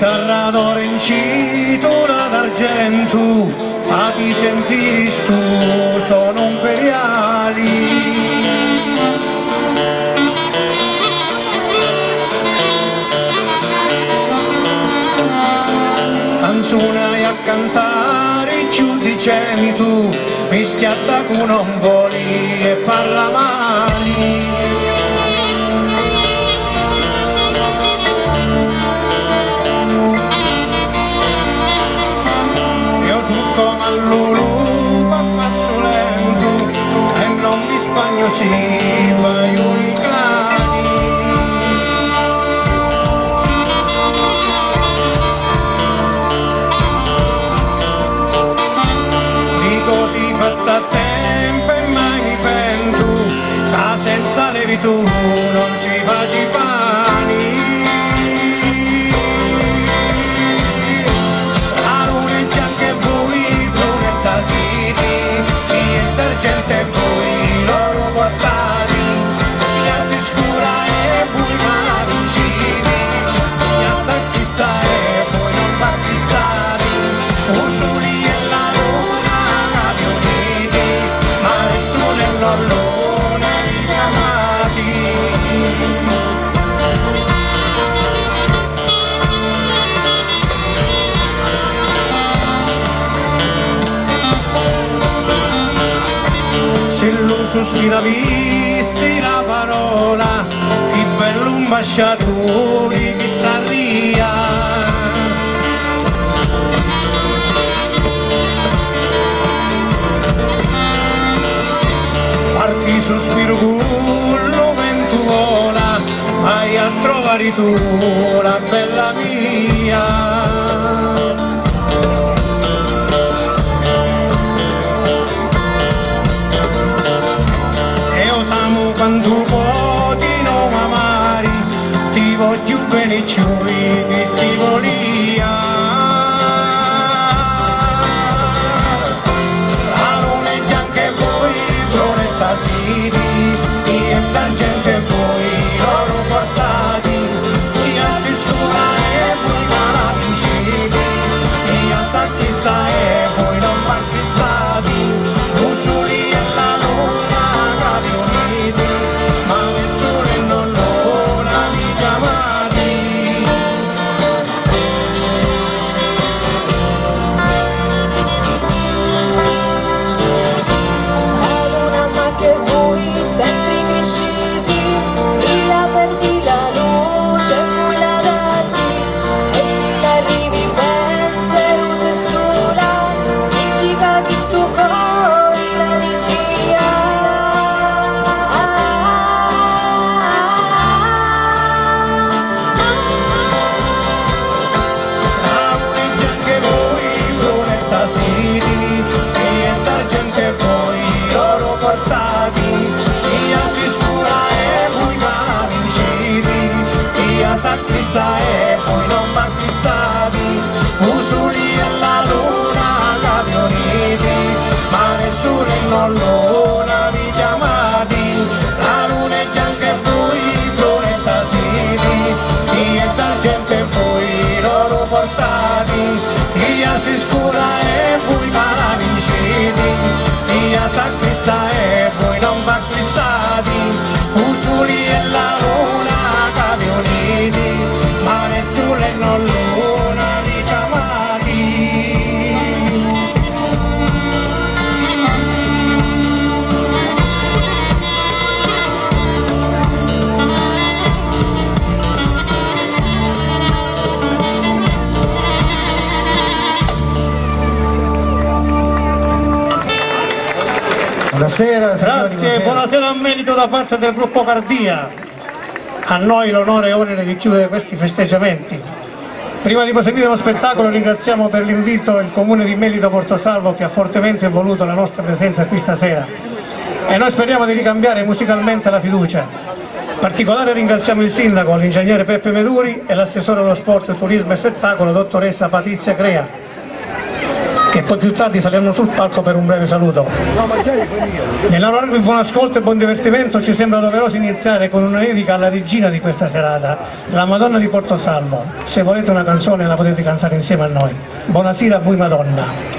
chitarra d'oro incitura d'argento, a ti sentiri stu sono imperiali. Canzone a cantare giù di cento, mischiata con omboli e parla mali. Io sono come all'ulupa a passo lento e non mi spagno si paio i cani. Di così faccia tempo e mai mi pento, ma senza levitù non si faccia i pani. Gente e voi loro guardati, mi si scura e voi ma vicini, mi sa chissà e voi non va chissati, usuri e la luna camioniti, ma nessuno è l'ollone richiamati. Se lo sospira vissi la parola, che bello un basciatore che s'arria. Parti sospiro con lo vento vola, vai a trovare tu la bella mia. Quando poti non amari, ti voglio bene ciò che ti volia. La luna è bianca e voi, floretta siti, e la gente voi, loro guardati, io si scura e voi la vinciti, io sa chissà e voi non partissati, usuri e la luna camioniti, ma nessuno non l'ora li chiamati. La luna ma che voi sempre cresciti, via perdi la luce e voi la dati, e se l'arrivi pensiero se sola, dici che chi sto cuore la disia. Gente voi loro portati, io si scura e voi ma vinciti, io sa chissà e voi non va chissati, usuri e la luna camioniti, ma nessuno non l'ora vi chiamati, la luna è bianca e voi floretta siti, io gente voi loro portati, io si scura e voi ma vinciti, io sa chissà e voi non va chissati, usuri e la luna camioniti, ma nessuno non l'una richiamati. Buonasera, Grazie, buonasera a merito da parte del gruppo Cardia. A noi l'onore e onere di chiudere questi festeggiamenti. Prima di proseguire lo spettacolo ringraziamo per l'invito il comune di Melito Portosalvo che ha fortemente voluto la nostra presenza qui stasera e noi speriamo di ricambiare musicalmente la fiducia. In particolare ringraziamo il sindaco, l'ingegnere Peppe Meduri e l'assessore allo sport, turismo e spettacolo, dottoressa Patrizia Crea. che poi più tardi saliranno sul palco per un breve saluto. Nell'augurarvi buon ascolto e buon divertimento ci sembra doveroso iniziare con una dedica alla regina di questa serata, la Madonna di Portosalvo. Se volete una canzone la potete cantare insieme a noi. Buonasera a voi Madonna.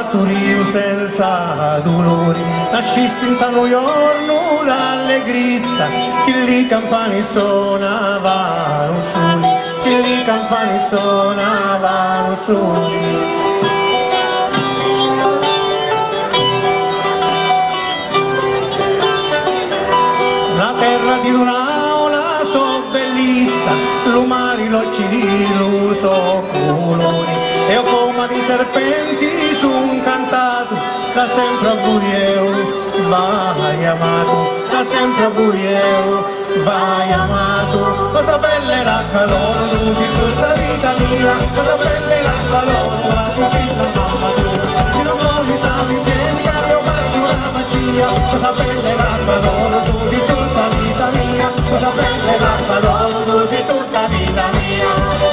partorì senza dolori, nascisti in New York d'allegrizia, che lì campani suonavano soli, che lì campani suonavano soli. La terra di una so bellezza, l'umari l'occhi di luso colori, e come di serpenti son cantato, da sempre a Burieu vai amato, da sempre a Burieu vai amato. Cosa bella era calore, tu di tutta vita mia, cosa bella era calore, la cucina mamma tua, se non vuoi stare insieme io faccio una magia. Cosa bella era calore, tu di tutta vita mia, cosa bella era calore, tu di tutta vita mia.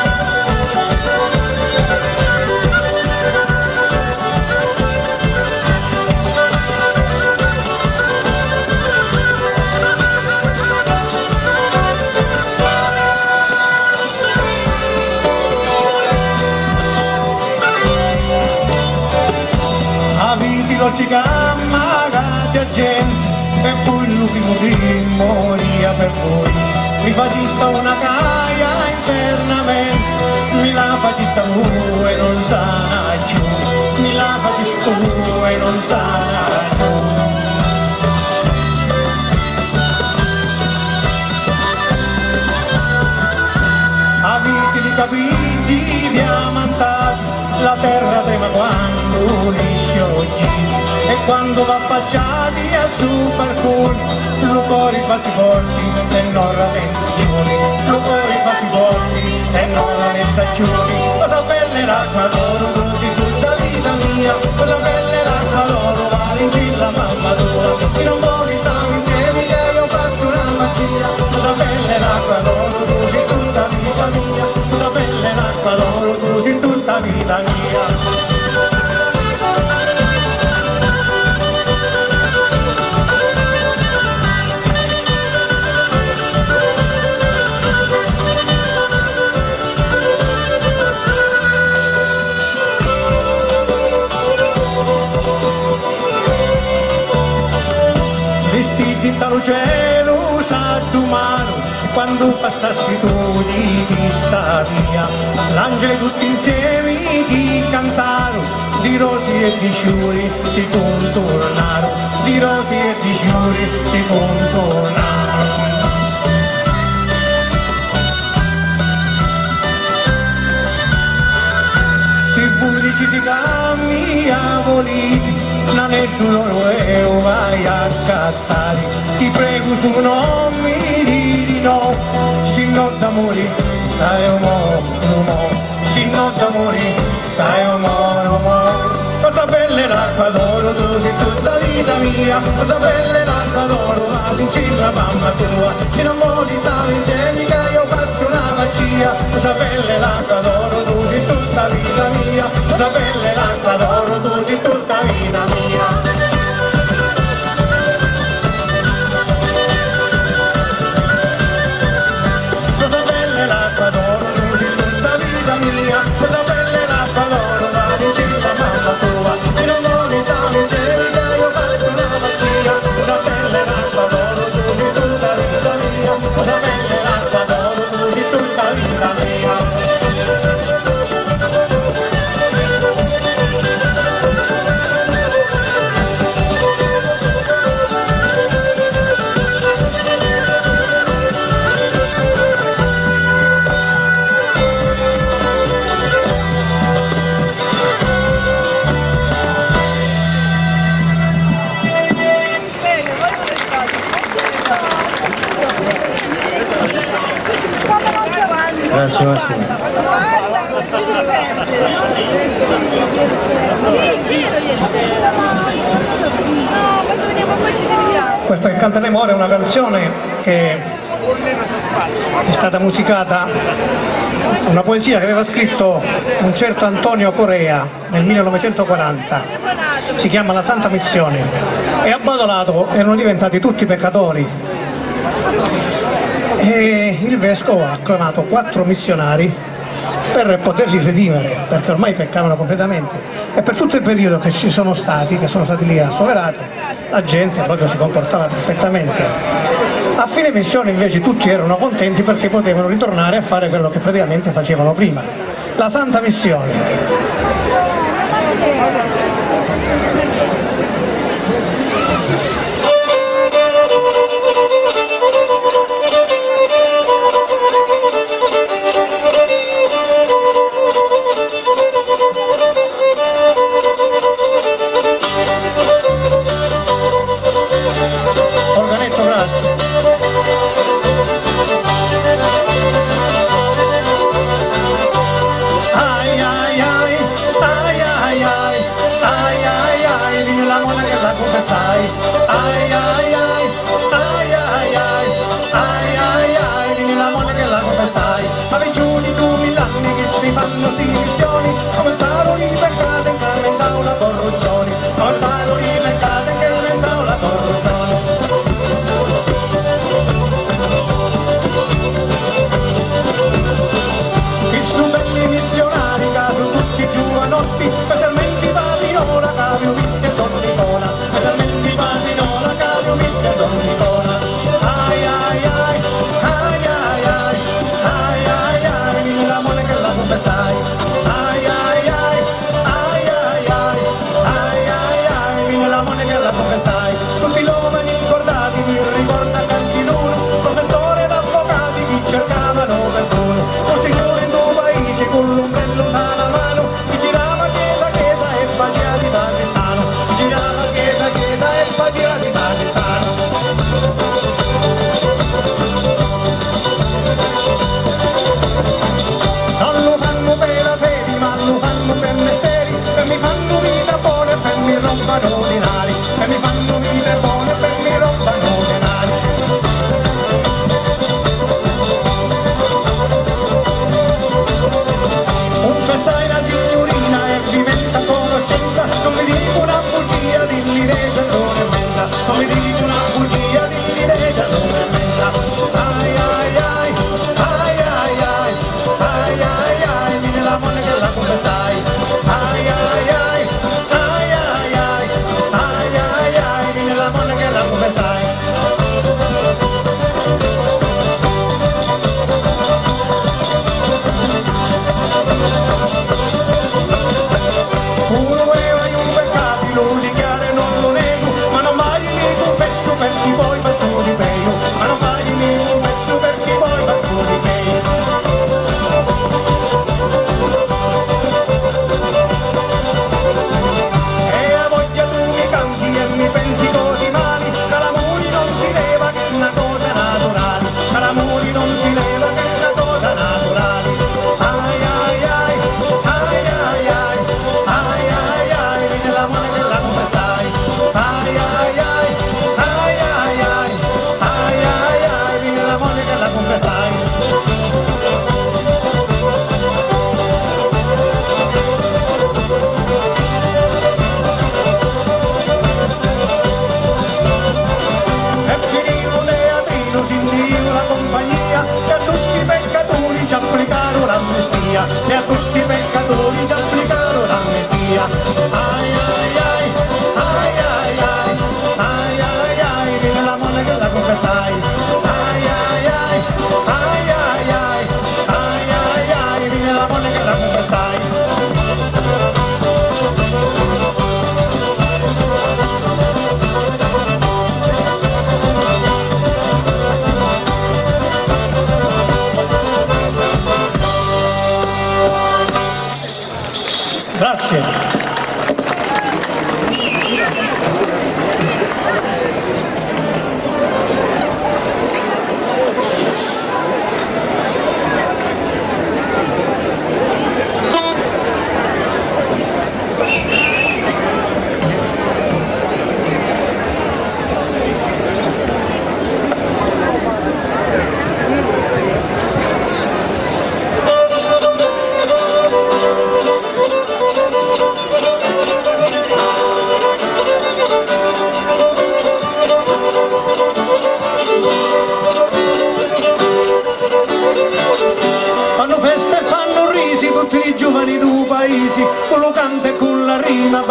Oggi cammagati a gente e poi l'ultimo moria per voi. Mi facista una caia internamente, mi la facista tu e non sana più, mi la facista tu e non sana più. Aviti di capiti diamantati, la terra trema quando li sciogli, e quando va affacciati a su parkour, lo cuore batti forti e non rallentazioni, lo cuore batti forti e non rallentazioni. Cosa bella è l'acqua d'oro, così tutta vita mia, cosa bella è l'acqua d'oro, vale in la mamma tua, e non vuoi stare insieme che io faccio una magia. Cosa bella è l'acqua d'oro, così tutta vita mia, cosa bella è l'acqua d'oro, così tutta vita mia. Vestiti dal cielo s'addumano, quando passasti tu di vista via, l'angelo tutti insieme chi cantarono, di rosi e di fiori si contornarono, di rosi e di fiori si contornarono. Si bundici di cammiavoli, non è tu lo vai a cattare, ti prego su non mi di no, si non d'amore, dai un mo, si non d'amore, dai un mo. Cosa bella è l'acqua d'oro, tu sei tutta vita mia, cosa bella è l'acqua d'oro, la vincilla mamma tua, che non vuoi stare insieme che io faccio una magia. Cosa bella è l'acqua d'oro, tu sei tutta vita mia, cosa bella è l'acqua d'oro, tu sei tutta vita mia. Grazie Massimo. Guarda, non ci diverte. Sì, c'ero ieri sera. No, quando veniamo poi ci dividiamo. Questa che canteremo ora è una canzone che è stata musicata, una poesia che aveva scritto un certo Antonio Corea nel 1940, si chiama La Santa Missione, e a Badolato erano diventati tutti peccatori e il vescovo ha acclamato 4 missionari per poterli redimere, perché ormai peccavano completamente, e per tutto il periodo che ci sono stati, che sono stati lì assoverati, la gente proprio si comportava perfettamente. A fine missione invece tutti erano contenti perché potevano ritornare a fare quello che praticamente facevano prima, la santa missione. Organetto, grazie. Ai ai ai,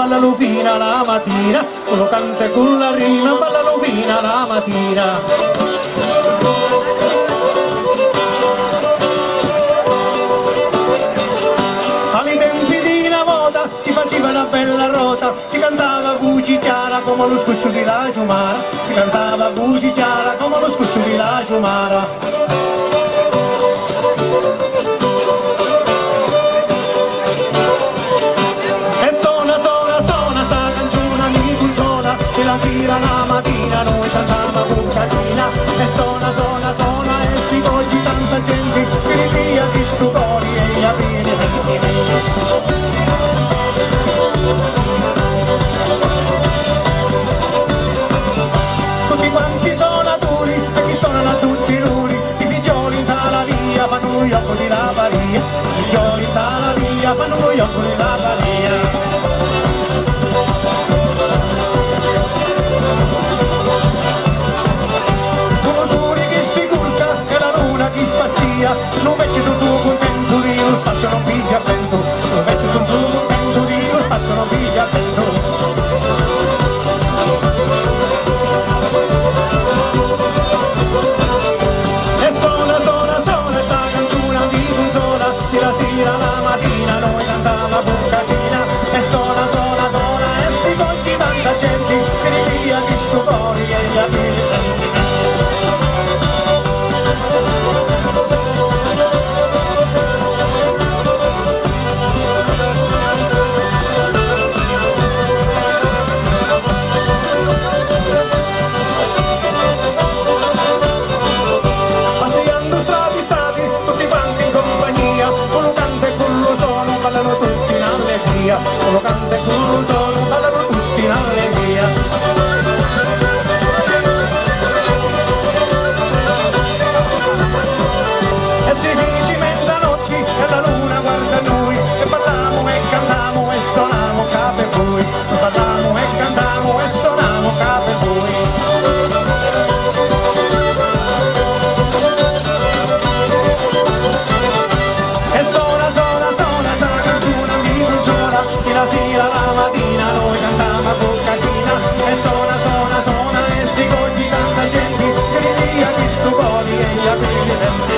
ballano fino alla mattina, uno canta con la rima, ballano fino alla mattina. Si faceva una bella rota, si cantava voce chiara come lo scuscio di la Giumara, si cantava voce chiara come lo scuscio di la Giumara. E suona sta canzone mi funziona, e la sera la mattina noi cantava buccatina. E suona e si oggi tanta gente, che via di sto cori e gli avvini. Tutti quanti suonatori e chi suonano a tutti i ruri, i figlioli dalla via fanno gli occhi di Lavaria, i figlioli dalla via fanno gli occhi di Lavaria. Uno soli che si curca e la luna che passia, non vecchio tutto contento di lo spazio non piglia vento, non vecchio tutto contento di lo spazio non piglia vento. La sera la mattina noi cantava buccatina e suona e si conti tanta gente che ne via di sto cori e gli abiti. Ballano tutti in allegria, uno canta e quello solo, ballano tutti in allegria. E si dice mezzanotte e la luna guarda noi, e balliamo e cantiamo e suoniamo capo e voi, balliamo e cantiamo e suoniamo capo e voi. La sera la mattina noi cantiamo buccatina e suona e si cogli tanta gente che li via di sto cori e gli apri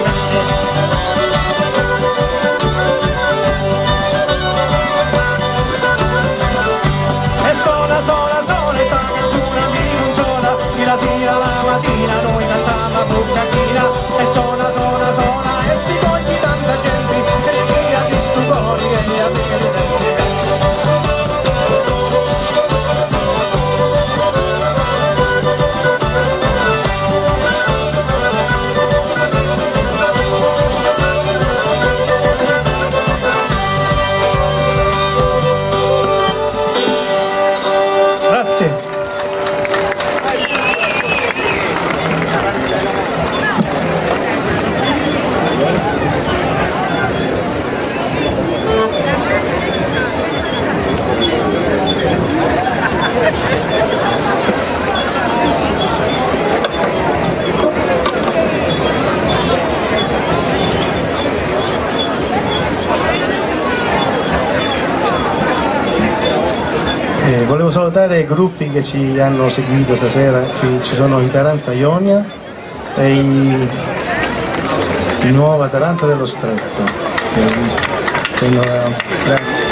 e suona e sta canzone mi funziona e la sera la mattina noi cantiamo buccatina e suona e si cogli tanta gente che li via di sto cori e gli apri. Volevo salutare i gruppi che ci hanno seguito stasera, qui ci sono i Taranta Ionia e i Nuova Taranta dello Stretto, che ho visto. Grazie.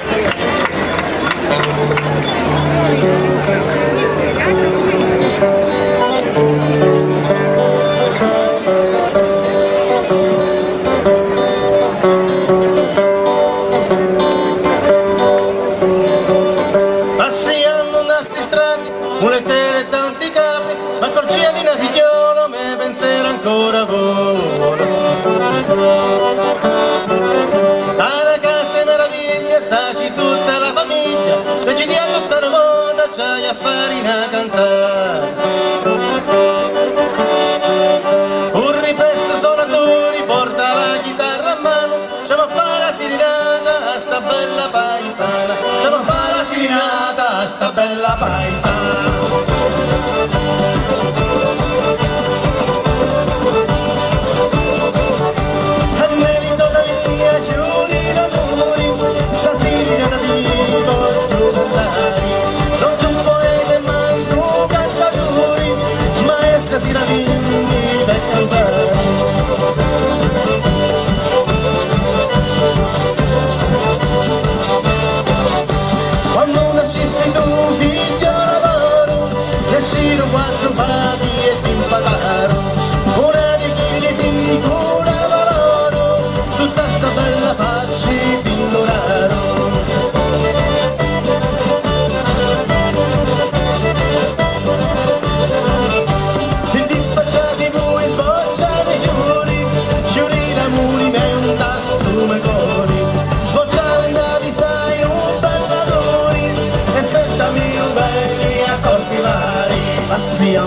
mulettere tanti capri, ma corcia di una figliola me penserà ancora vola. Alla casa meraviglia staci tutta la famiglia, decidi a tutta la moda c'hai a farina a cantare. Un ripesto suonatori porta la chitarra a mano, c'è a fare la sirinata a sta bella paesana, c'è a fare la sirinata a sta bella paesana.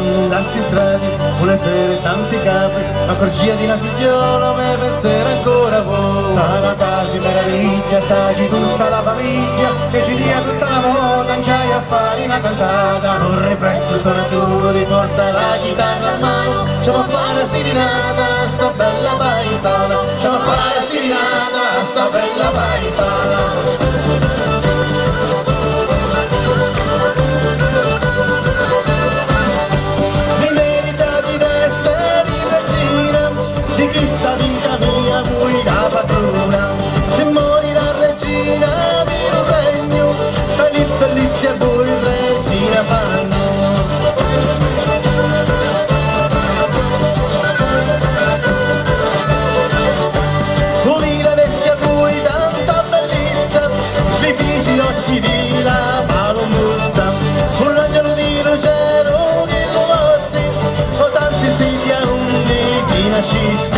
sti strati, vuole bere tanti capi, ma corgia di una figliola me penserà ancora voi. Tana casi meraviglia, stagi tutta la famiglia, che ci dia tutta la moda, non c'hai a fare una cantata. Corre presto suonatori, porta la chitarra a mano, c'ho a fare la serenata, sta bella paesana, c'ho a fare la serenata, sta bella paesana. Di questa vita mia vuoi la padrona, se muori la regina di un regno, fai delizia voi regina fanno. Voi la destia voi tanta bellezza, difficili occhi di la palomuzza, con l'angelo di Ruggero che lo mossi, o tanti stili a undi che nascisti.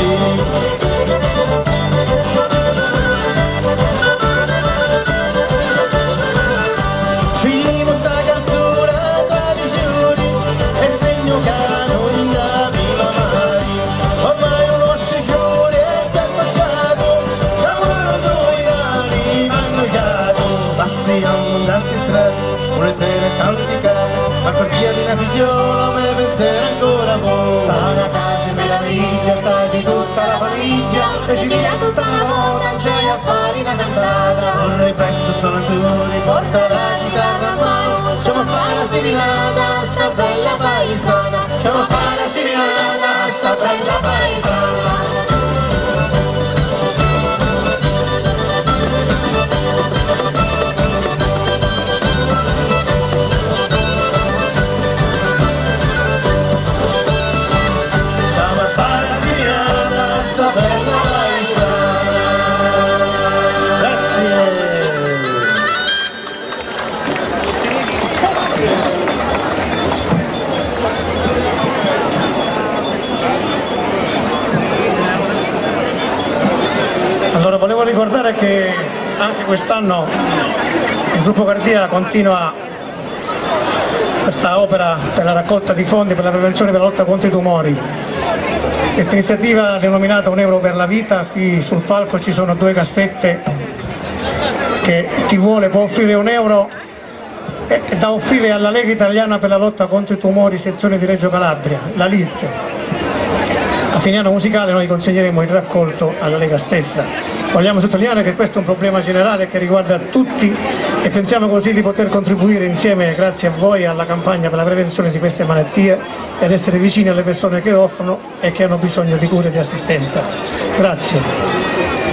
Vuole bere tanti capi, ma corgia di una figliola me penserà ancora voi. Tana casi meraviglia, stagi tutta la famiglia, e ci dia tutta la moda, non c'hai a fare una cantata. Corre presto suonatori, porta la chitarra a mano, c'ho a fare la serenata, sta bella paesana, C'ho a fare la serenata, sta bella paesana. Allora volevo ricordare che anche quest'anno il gruppo Cardia continua questa opera per la raccolta di fondi per la prevenzione e per la lotta contro i tumori. Questa iniziativa denominata Un euro per la vita, qui sul palco ci sono 2 cassette che chi vuole può offrire €1 da offrire alla Lega Italiana per la lotta contro i tumori sezione di Reggio Calabria, la LIT. A fine anno musicale noi consegneremo il raccolto alla Lega stessa. Vogliamo sottolineare che questo è un problema generale che riguarda tutti e pensiamo così di poter contribuire insieme, grazie a voi, alla campagna per la prevenzione di queste malattie ed essere vicini alle persone che offrono e che hanno bisogno di cure e di assistenza. Grazie.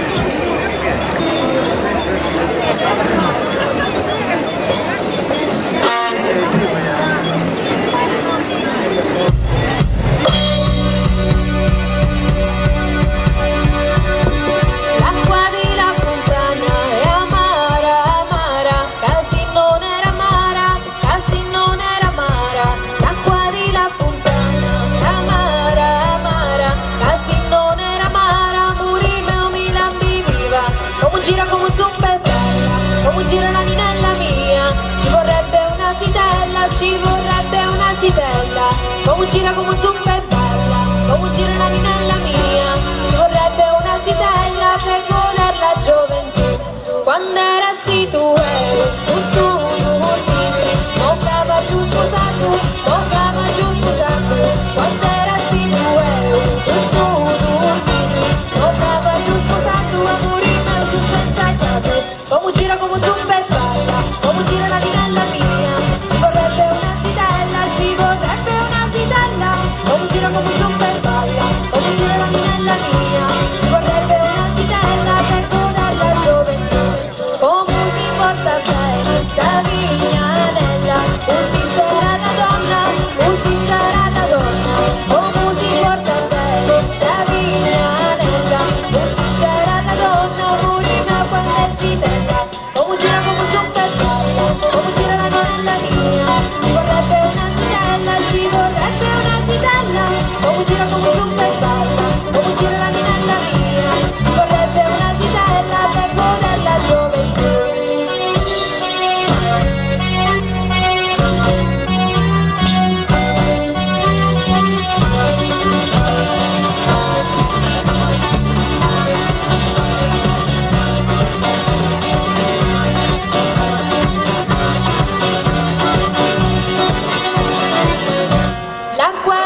Come gira come zuppa e balla, come gira la ninella mia. Ci vorrebbe una zitella per godere la gioventù. Quando era zitto ero tutto mortissimo, non stava giù sposato, non stava giù sposato. Quando era zitto ero tutto mortissimo, non stava giù sposato, amore mio giù senza dato. Come gira come zuppa e balla, come gira la ninella mia. Ci vorrebbe una zitella, ci vorrebbe una zitella. Come gira come zuppa e balla, come gira la ninella mia. Ci vorrebbe una zitella per godere la gioventù. Come si porta bene sta vignanella, così sarà la donna, così sarà la donna. Come si porta bene sta vignanella, così sarà la donna, amore mio quando è zitella. Come gira come zuppa e balla, come gira la ninella mia. Ci vorrebbe una zitella, ci vorrebbe una zitella. Come gira come zuppa e balla, come gira la ninella mia. Ci vorrebbe una zitella per godere la gioventù.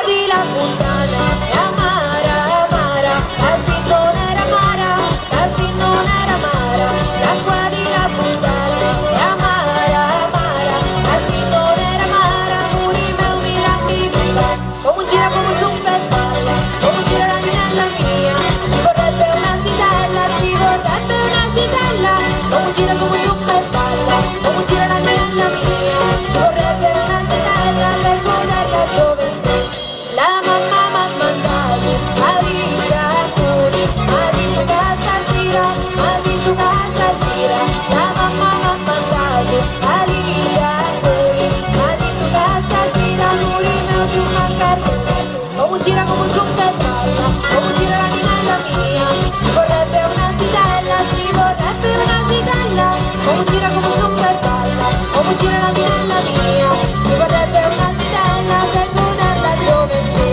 di la fontana è amara, amara, così non era amara, così non era amara, l'acqua di la fontana è amara, amara, così non era amara, muri meu mirami viva, come gira come zumba e balla, come gira la nella mia, ci vorrebbe una zitella, ci vorrebbe una zitella, come gira come zumba e balla, come gira la nella mia, ci vorrebbe una zitella per godere la gioventù. La mamma m'ha mandato a riga alcuni, ma di tu che stasera, ma di tu che stasera, la mamma m'ha mandato a riga alcuni, ma di tu che stasera, muri meu su macarone, come gira come zumba e balla, come gira la nella mia, ci vorrebbe una zitella, ci vorrebbe una zitella, come gira come zumba e balla, come gira la nella mia, ci vorrebbe una zitella per godere la gioventù.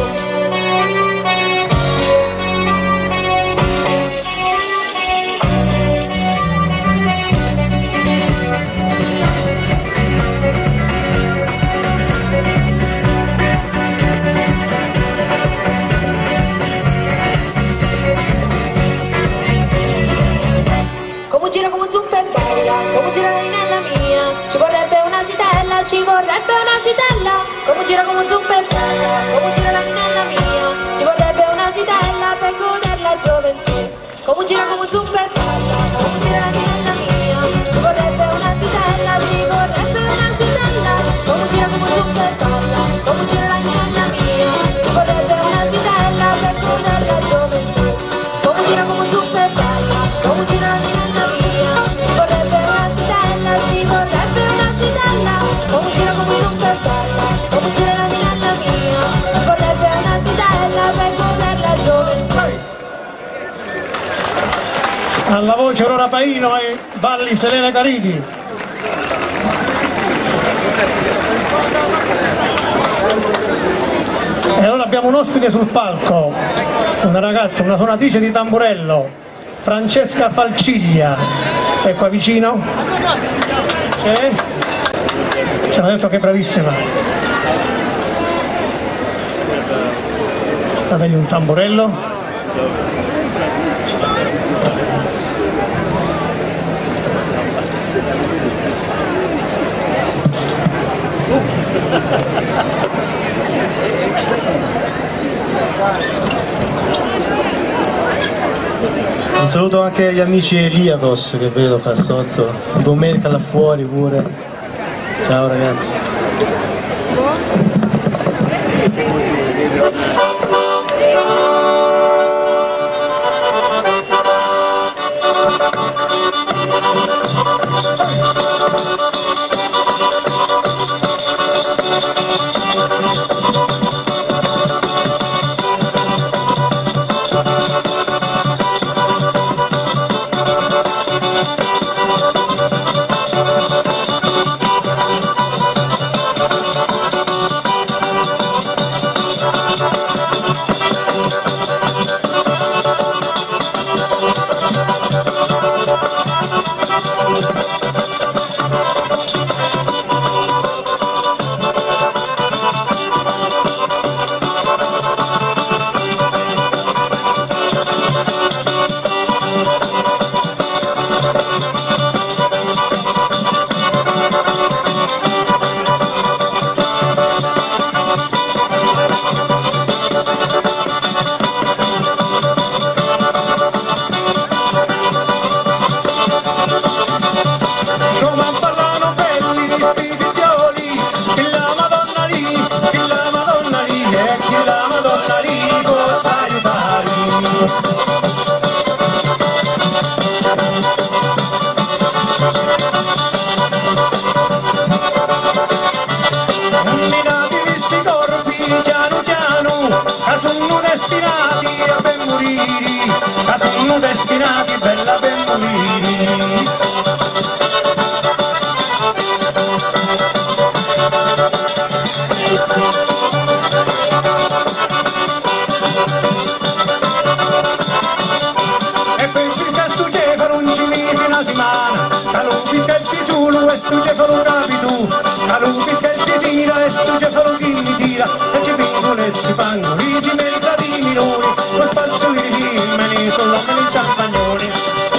Come gira come zuppa e balla, come gira la nella mia, ci vorrebbe una zitella, ci vorrebbe una zitella, come gira come zuppa e balla, come gira la nella mia, ci vorrebbe una zitella per godere la gioventù. Come gira come zuppa e balla, come gira la nella mia, ci vorrebbe una zitella, ci vorrebbe una zitella, come gira come zuppa e balla, come gira la nella mia, ci vorrebbe una zitella per godere la gioventù. Come gira come zuppa e balla, come gira la nella mia, ci vorrebbe una zitella, ci vorrebbe una zitella, come gira come zuppa e balla, come gira la nella mia, ci vorrebbe una zitella per godere la gioventù. Alla voce Aurora Paino e balli Selena Caridi. E allora abbiamo un ospite sul palco, una ragazza, una suonatrice di tamburello, Francesca Falciglia. Sei qua vicino? C'è? Ci hanno detto che è bravissima. Dategli un tamburello. Un saluto anche agli amici Eliakos che vedo qua sotto, domenica là fuori pure. Ciao ragazzi. Destinati bella per morire. angoli si merita di minori, col passo di rimani sull'uomo di Ciampagnoni.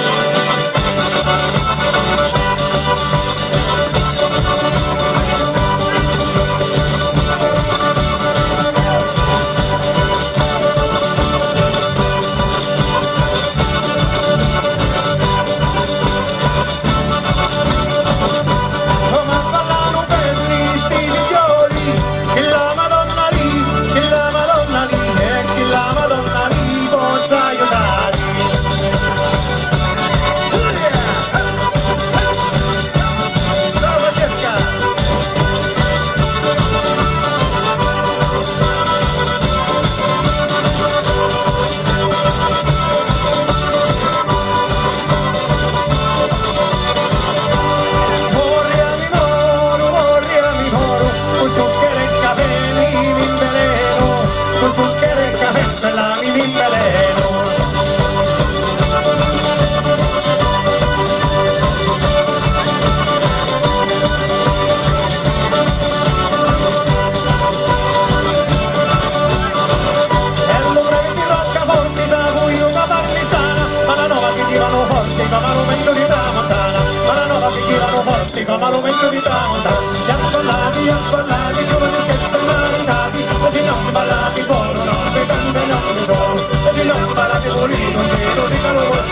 Come aromento di tramontana, gli affallati, giovani che maritati, così non ballati, buono, no, che canta non mi do, così non ballati, volino, giro, di calore,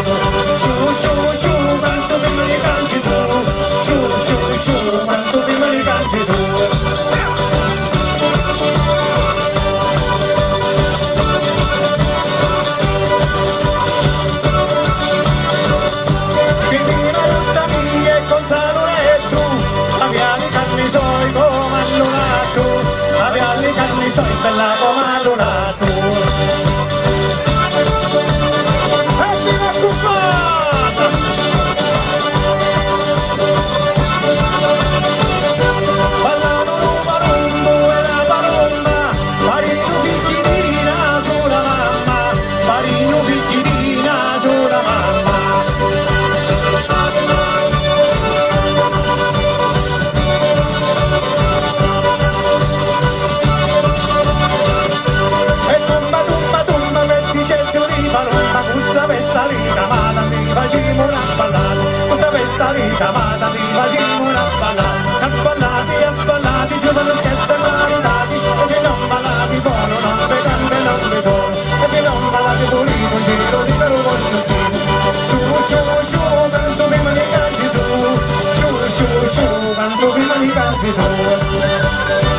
su, quanto prima di canti su, quanto prima di canti su. Soy bella come lunato. Evviva Cuffata! Ballano rumbo e la palomba, parino picchidina sulla mamma, parino picchidina sulla mamma. Questa festa ricamata ti facciamo una ballata, questa festa ricamata ti facciamo una ballata, affallati, giovani schiette maritati, e se non ballati buono, non vi canta e non vi sono, e se non ballati pulito, un giro di vero su, quanto prima di canti su, quanto prima di canti su.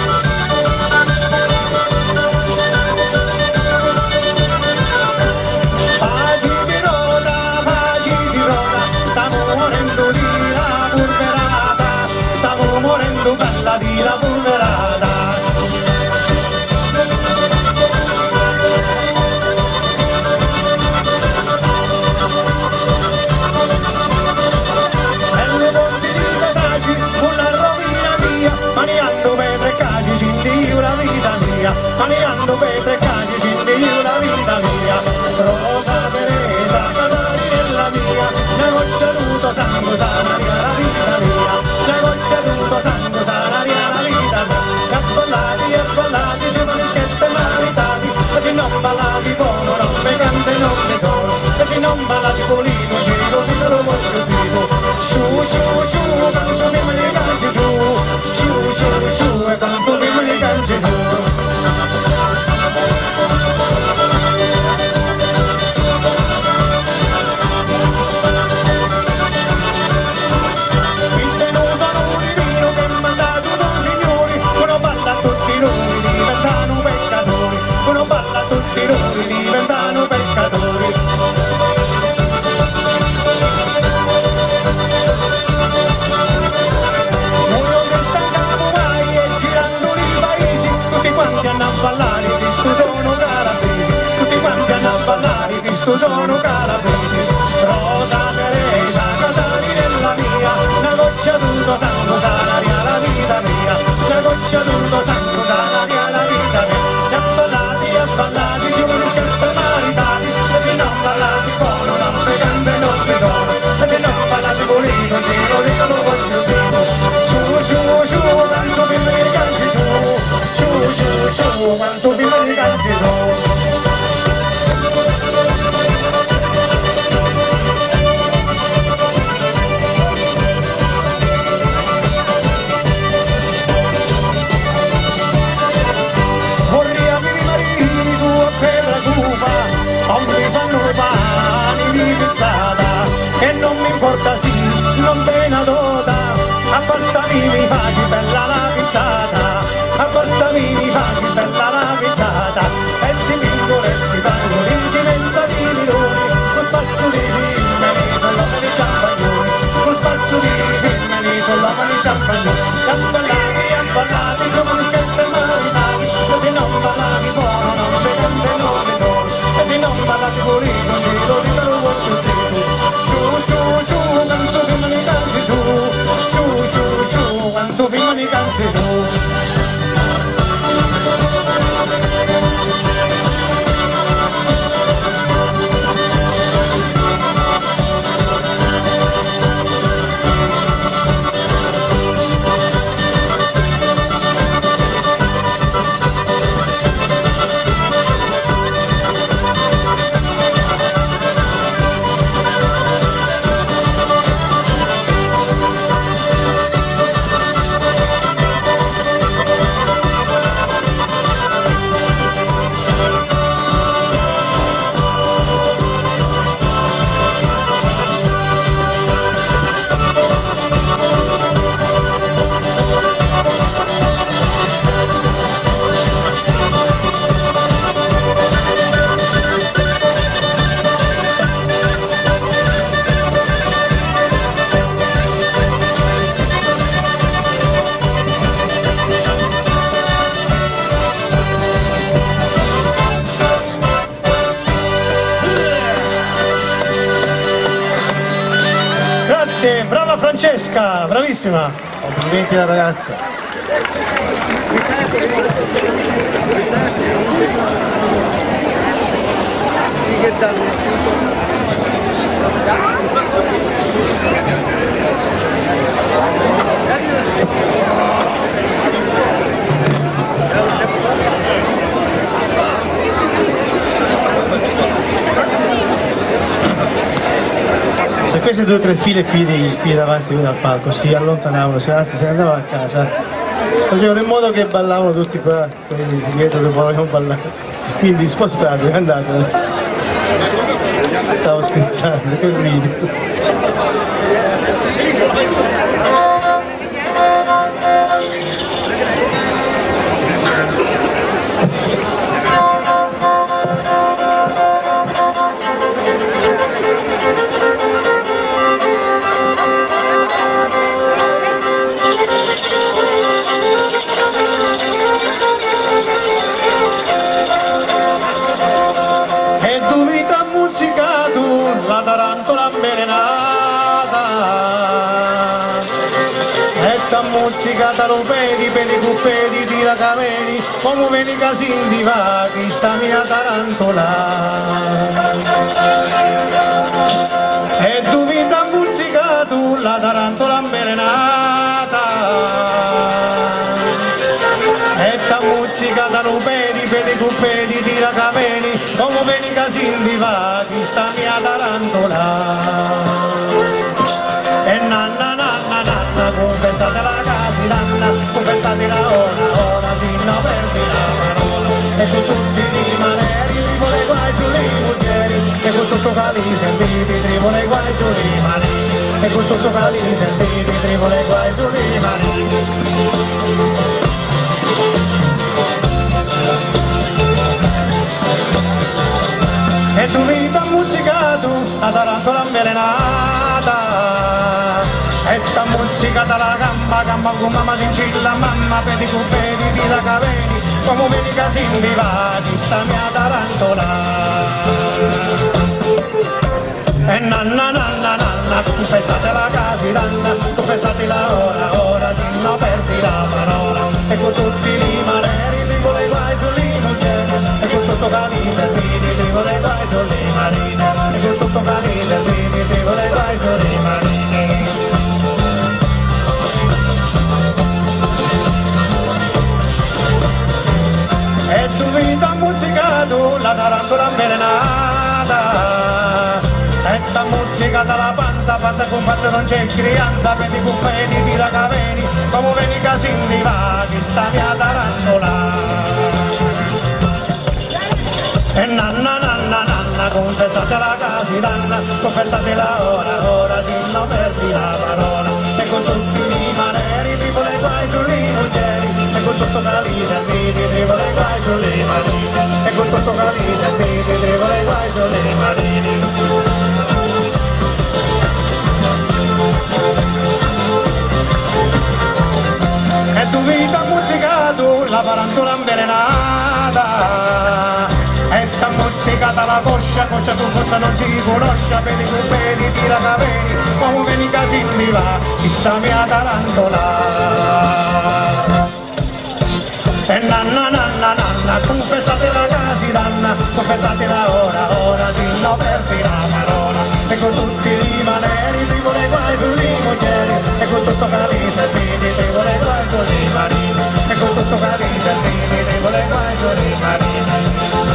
Bella di la polverata. E le ponti di Petaggi, una rovina mia, maniando per cagi, scindio la vita mia, maniando per cagi, scindio la vita mia. Rosa Teresa, Catari nella mia, ne ho ceduto sangue, sanaria la vita mia, ne ho ceduto sangue, sanaria la vita mia. Affallati, giovani schiette maritati, e se non ballati buono, non mi canta e non mi sono, e se non ballati pulito, giro di te lo voglio tiro. Su, quanto prima di canti su, e quanto prima di canti su. Tutti loro diventano peccatori. Uno che sta in capo mai e girando i paesi, tutti quanti hanno a ballare, visto sono calabresi, tutti quanti hanno a ballare, visto sono calabresi. Rosa Teresa, Catari nella mia, una goccia d'uno sangue sanaria la vita mia, una goccia d'uno sangue sanaria la vita mia. Affallati, giovani schiette maritati, e se non ballati buono, non mi canta e non mi sono, e se non ballati pulito, giro di te lo voglio tiro. Su, quanto prima di canti su, quanto prima di facci bella la pizzata, abbostami facci bella la pizzata, pezzi piccoli e si fanno senza di milioni, con spasso di pimmeni sulla mani ciampagnoni, con spasso di pimmeni sulla mani ciampagnoni, abballati come un scherzo marinati, e se non ballati buono non si prende non si sono, e se non ballati pulito non si sono per un vostro sito, su, quanto prima ne canti su, quanto prima ne canti su. Grazie, brava Francesca, bravissima. Complimenti alla ragazza. Se queste 2 o 3 file qui davanti al palco si allontanavano, anzi se ne andavano a casa, facevano in modo che ballavano tutti qua, quelli dietro che volevano ballare, quindi spostatevi, andate. Stavo scherzando, che ridi. Muzzicata lo vedi, per i cuppeti tira cameni, come veni casin di vacchi, sta mia tarantola. E tu vita muzzicato, la tarantola avvelenata. E ta muzzicata lo vedi, per i cuppeti tira cameni, come veni casin di vacchi, sta mia tarantola. E nanna, confessate la casilanna, confessate la ora, fino a perdi la parola. E con tutti i maneri, trivole guai sulle muglieri, e con tutto cali sentiti, trivole guai sulle maneri, e con tutto cali sentiti, trivole guai sulle maneri. E tu vita muzzicato, la tarantola avvelenata. E sta muzzicata la gamba con mamma d'incilla, mamma per i cuppeti di la caveni, come veni casin di vati, sta mia tarantola. E nanna, confessate la casilanna, confessate la ora, di non perdi la parola. E con tutti i maneri, vivo le guai sulle muglieri, e con tutto cali serviti, vivo le guai sulle marine, e con tutto cali serviti, vivo le guai sulle marine. E tu vita muzzicato, la tarantola avvelenata. E t'ha muzzicata la panza con panza non c'è crianza, per i cuppeti di la caveni, come veni casin di vati, sta mia tarantola. E nanna, confessate la casilanna, confessate la ora, di non perdi la parola. E con tutti i maneri, vivo le guai tutto sto calice al vedi, trevo le guai sulle marini, e con tutto calice al vedi, trevo le guai sulle marini. E tu vita muzzicato, la tarantola invelenata, e t'ha mozzicata la coscia tu forse non si conosce, vedi tu vedi, tira capelli, come veni casi in viva, ci sta mia tarantola. E nanna nanna nanna, confessate la casi danna, confessate la ora, sì, no perdi la parola, e con tutti i maneri, vivo le guai sulle muglieri, e con tutto calice, vedi, vivo le guai sulle marini, e con tutto calice, vedi, vivo le guai sulle marini.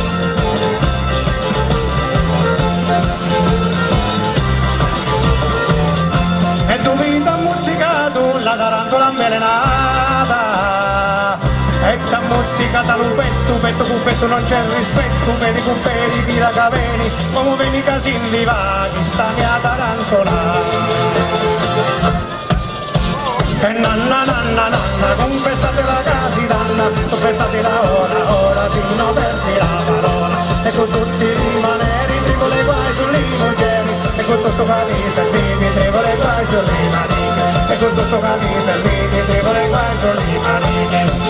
E tu vita muzzicato, la tarantola avvelenata, e t'ha mozzicata l'upetto, petto non c'è rispetto, vedi cupperi, tira capelli, come veni casi in viva, chi sta mia tarantola. E nanna nanna nanna, confessate la casi danna, confessate la ora, sì, no perdi la parola, e con tutti i maneri, trevo le guai sulle muglieri, e con tutto calice, vedi, trevo le guai sulle marini, e con tutto calice, vedi, trevo le guai sulle marini.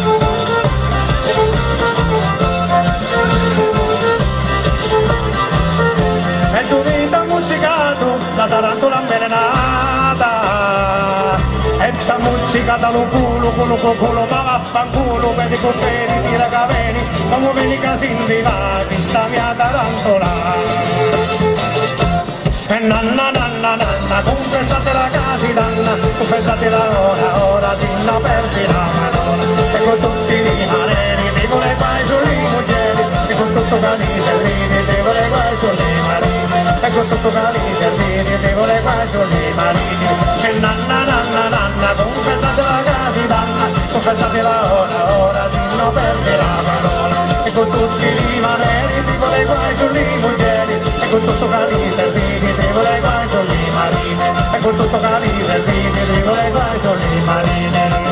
E tu vita muzzicato, la tarantola avvelenata, e t'ha mozzicata lo culo, ma vaffanculo, vedi copperi, tira capelli, come veni casi in viva, chi sta mia tarantola. E nanna nanna nanna, confessate la casi danna, confessate la ora, sì, no perdi la parola, e con tutti i maneri, vivo le guai sulle muglieri, e con tutto calice, vedi, vivo le guai sulle marini, e con tutto calice, vedi, vivo le guai sulle marini. E nanna nanna nanna, confessate la casi danna, confessate la ora, sì, no perdi la parola, e con tutti i maneri, vivo le guai sulle muglieri, e con tutto calice, vedi, vivo le guai sulle marine, e con tutto calice, vedi, vivo le guai sulle marine.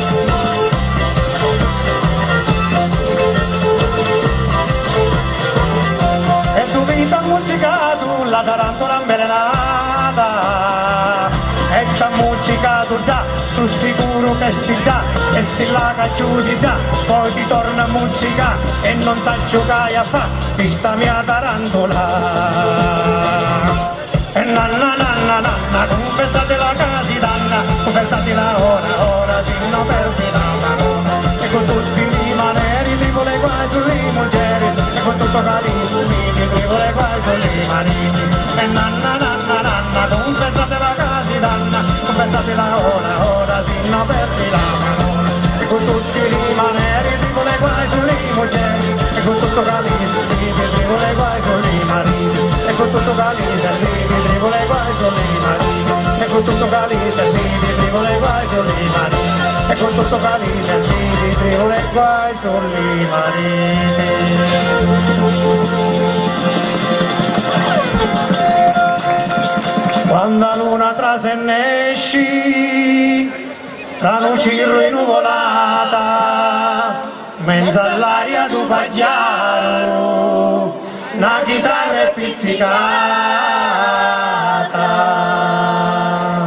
E tu vita muzzicato, la tarantola avvelenata, e t'ha muzzicato già, sul sicuro che sti già, e sti là cacciuti già, poi ti torna a muzzicare, e non sa giocare a fa, ti sta mia tarantola. E nanna nanna nanna, confessate la casi danna, confessate la ora, sì, no perdi la parola, e con tutti i maneri, vivo le guai sulle muglieri, e con tutto calice, vivo le guai sulle marini. E nanna nanna nanna, confessate la casi danna, confessate la ora, sì, no perdi la parola, e con tutti i maneri, vivo le guai sulle muglieri, e con tutto calice, vivo le guai sulle marini, e con tutto calice, vivo le guai sulle marini, e con tutto calice, vivo le guai sulle marini, e con tutto calice, vivo le guai sulle marini. Quando la luna trase ne esci, tra un cirro e nuvolata, mezzo all'aria tu pagliaro, una chitarra è pizzicata.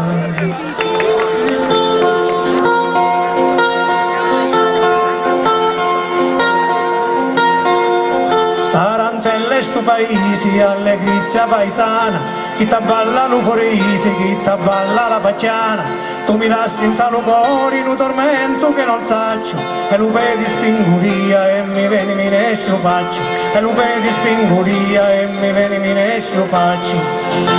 Tarantelle stu paesi, allegrizia paesana, chi t'abballa lo forese, chi t'abballa la pacciana, tu mi lasci in talo cuore in un tormento che non saccio, e lo vedi spinguria e mi vieni mi ne faccio, e lo vedi spinguria e mi vieni mi ne faccio.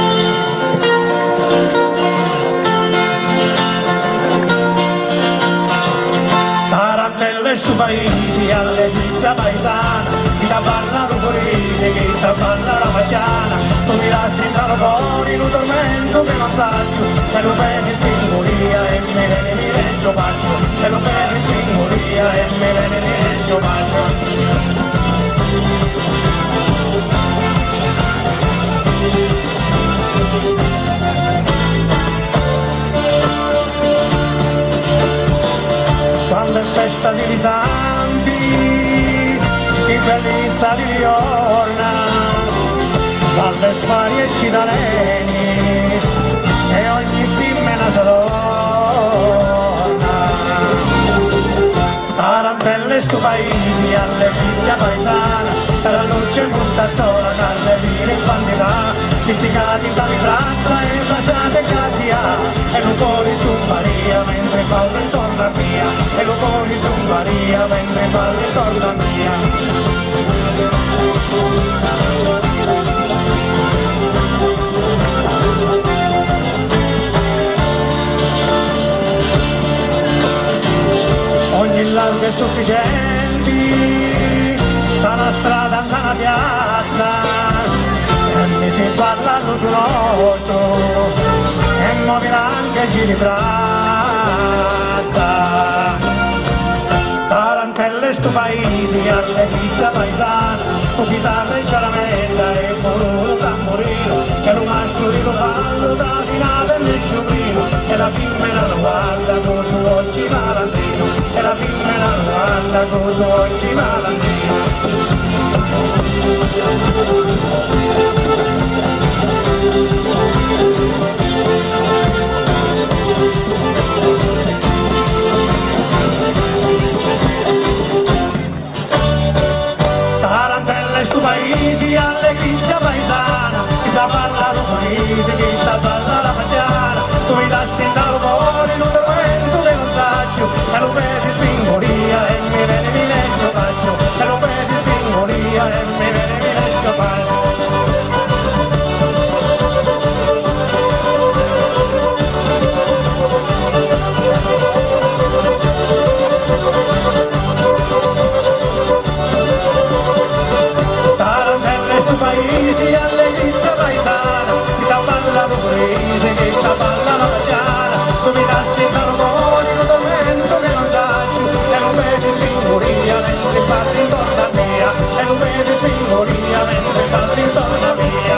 Tarantelle su paesi, allegrizia paesana, chi t'abballa lo forese, chi t'abballa la pacciana, tu mi lasci in talo cuore in un tormento che non saccio, e lo vedi spinguria e mi vieni mi ne faccio, e lo vedi spinguria e mi vieni mi ne faccio. Quando è festa bella di Liorna, dalle sparie cittadini, e ogni femmina si donna. Tarantelle sto paesi, alle figlie paesana, la luce in bustazzona, dalle vire in quantità, pizzicati dalle braccia e baciate cadia, e l'upori tu Maria mentre ballo intorno a mia, e l'upori tu Maria mentre ballo intorno a mia. Ogni largo è sufficienti, da una strada da una piazza, e mi si parla su nostro, e muovi anche giri braccia. Tarantelle sto paesi, alle pizza paesana, tu chitarra e ciaramella e pure tamburino, e lo mastro di fallo da finale nel sciuprino, e la femmina lo guarda con su occhi valentino, e la femmina lo guarda con su occhi valentino. Tarantelle stu paesi, alle pizza paesana, chi sta parlando paese, chi sta parlando la pagiana, tu mi lasci dal cuore, non te prendo che non saggio, e lo vedi spingoria e mi vedi mi leggo faccio, e lo vedi spingoria e mi vedi mi leggo faccio. Paesi alle pizza paesana, chi sta parlando paese, chi sta parlando pagiana, tu mi lasci dal cuore, non tormento che non saggio, e lo vedi spingoria mentre parli intorno a mia, e lo vedi spingoria mentre parli intorno a mia.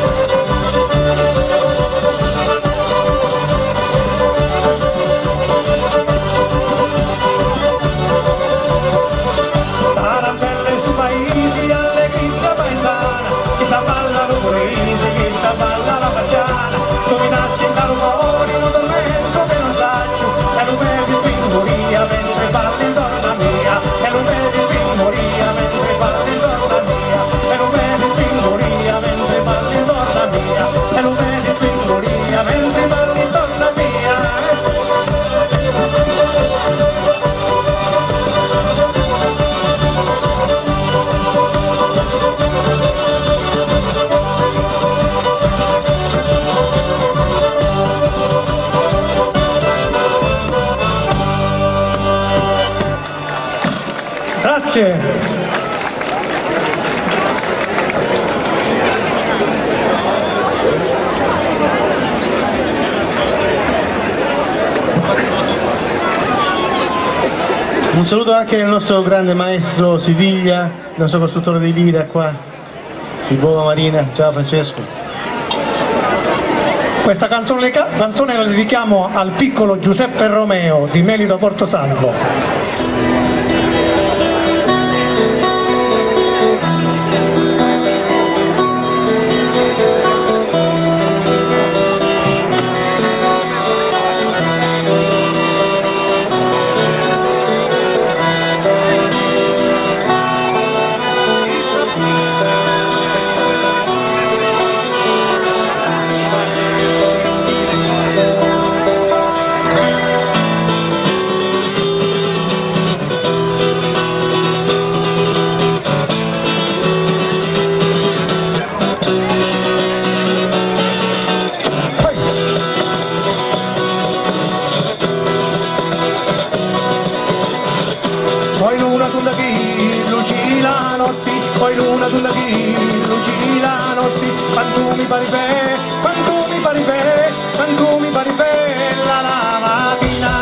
Tarantelle stu paesi alle pizza paesana, chi sta ballando paese, chi sta ballando la pagiana, tu mi nasci dal cuore, non tormento che non saggio, e lo vedi spingoria mentre parli intorno a mia, e lo vedi spingoria mentre parli intorno a mia, e lo vedi spingoria mentre parli intorno a mia, e lo vedi spingoria mentre parli intorno a mia. Grazie. Un saluto anche al nostro grande maestro Siviglia, il nostro costruttore di lira qua, di Bova Marina. Ciao Francesco. Questa canzone la dedichiamo al piccolo Giuseppe Romeo di Melito Portosalvo. Poi luna tu da chi luci la notte, quando mi pari bene, quando mi pari bene, quando mi pari bella la mattina.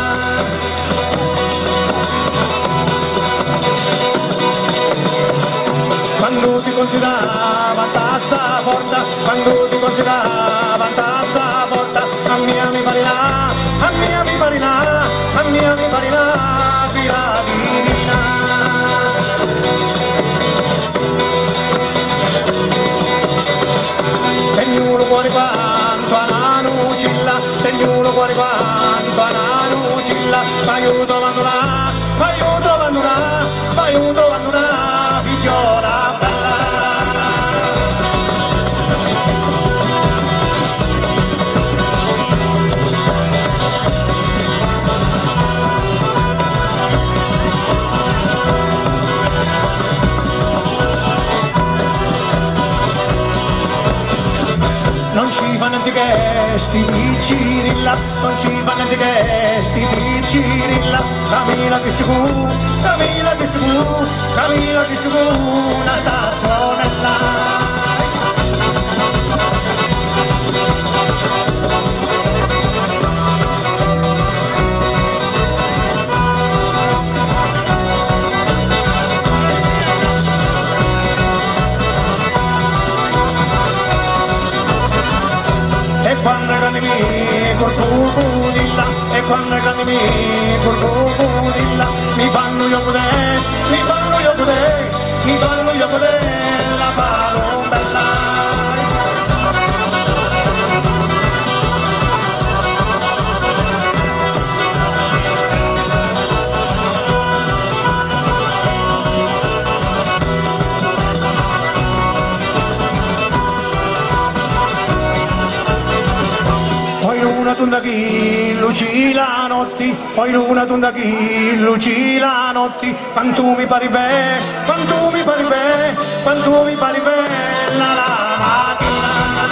Quando ti considerava tassa porta, quando ti considerava tassa porta, a mia mi parirà, a mia mi parirà, a mia mi parirà, fila divina. non ci fanno niente che sti piccirilla, non ci fanno niente che sti piccirilla, Camilla che si fu, Camilla che si fu, Camilla che si fu, una stazzonella. E quando erano miei col cucudilla, e quando erano miei col cucudilla, mi fanno io poter, mi fanno io poter, mi fanno io poter la palombella. Luna tonda chi luci la notte, poi luna tonda chi luci la notte, quanto mi pari bene, quanto mi pari bene, quanto mi pari bene la mattina.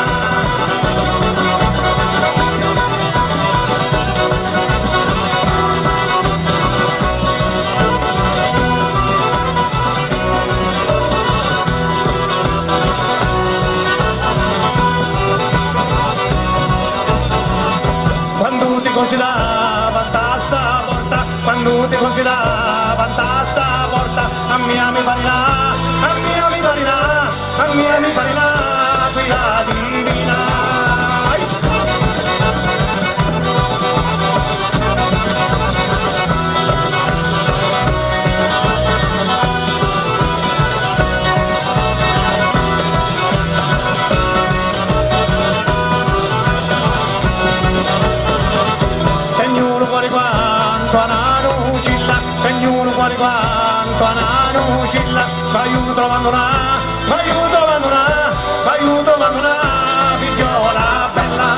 Considerava tassa porta, quando ti considerava tassa porta, a mia mi parina, a mia mi parina, a mia mi parina, quella divina. Quanto a nano cilla, vai trovando una, figliola bella.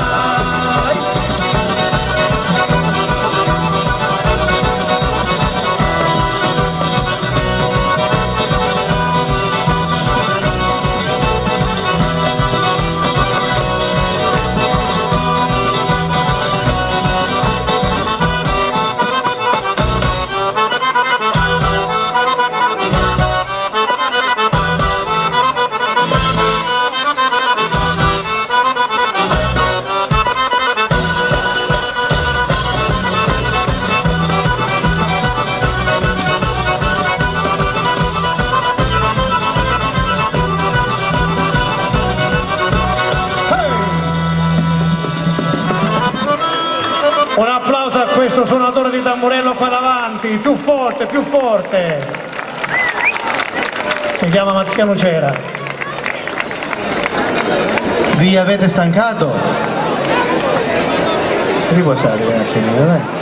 Un applauso a questo suonatore di tamburello qua davanti, più forte, più forte. Si chiama Mattia Nucera. Vi avete stancato? Riposate un attimino, dai.